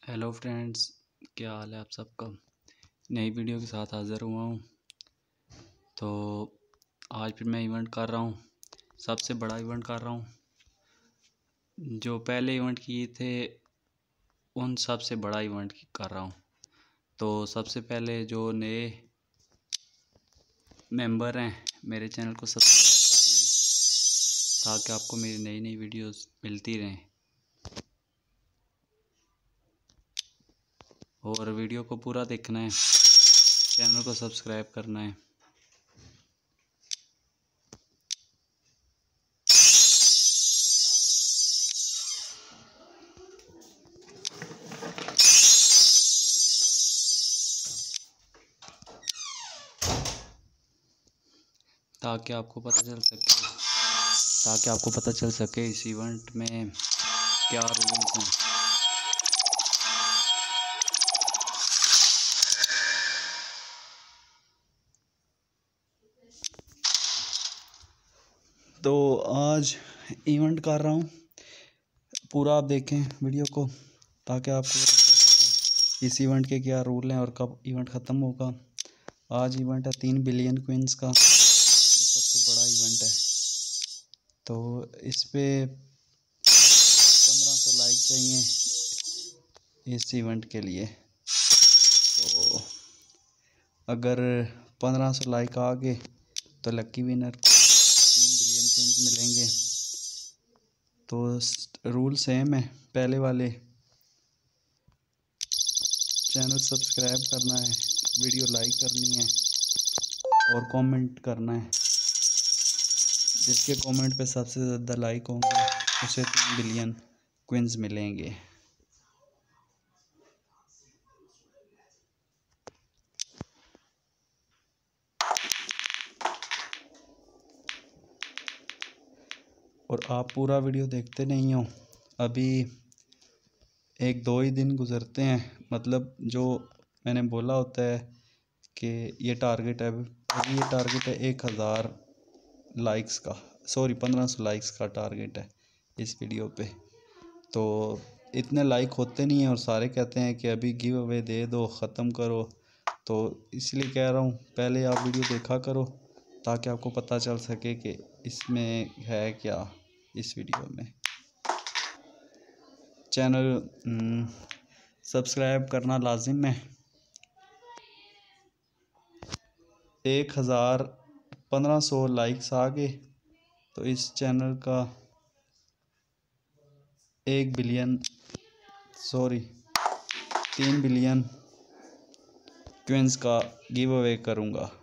Hello friends, क्या हाल है आप सबका। नई वीडियो के साथ हाज़िर हुआ हूँ। तो आज फिर मैं इवेंट कर रहा हूँ, सबसे बड़ा इवेंट कर रहा हूँ। जो पहले इवेंट किए थे उन सबसे बड़ा इवेंट कर रहा हूँ। तो सबसे पहले जो नए मेंबर हैं मेरे चैनल को सब्सक्राइब कर लें ताकि आपको मेरी नई नई वीडियोस मिलती रहें, और वीडियो को पूरा देखना है, चैनल को सब्सक्राइब करना है। ताकि आपको पता चल सके इस इवेंट में क्या रूल्स हैं। तो आज इवेंट कर रहा हूँ, पूरा आप देखें वीडियो को ताकि आपको पता चल सके इस इवेंट के क्या रूल हैं और कब इवेंट ख़त्म होगा। आज इवेंट है 3 बिलियन क्विंस का, ये सबसे बड़ा इवेंट है। तो इस पे 1500 लाइक चाहिए इस इवेंट के लिए। तो अगर 1500 लाइक आ गए तो लकी विनर 3 बिलियन क्विंस मिलेंगे। तो रूल सेम है पहले वाले, चैनल सब्सक्राइब करना है, वीडियो लाइक करनी है और कमेंट करना है। जिसके कमेंट पे सबसे ज़्यादा लाइक होंगे उसे 3 बिलियन क्विंस मिलेंगे। और आप पूरा वीडियो देखते नहीं हो, अभी 1-2 ही दिन गुजरते हैं, मतलब जो मैंने बोला होता है कि ये टारगेट है, अभी ये टारगेट है 1000 लाइक्स का, सॉरी 1500 लाइक्स का टारगेट है इस वीडियो पे। तो इतने लाइक होते नहीं हैं और सारे कहते हैं कि अभी गिव अवे दे दो, ख़त्म करो। तो इसलिए कह रहा हूँ पहले आप वीडियो देखा करो ताकि आपको पता चल सके कि इसमें है क्या इस वीडियो में। चैनल सब्सक्राइब करना लाजिम है। 1500 लाइक्स आ गए तो इस चैनल का 3 बिलियन क्विंस का गिव अवे करूँगा।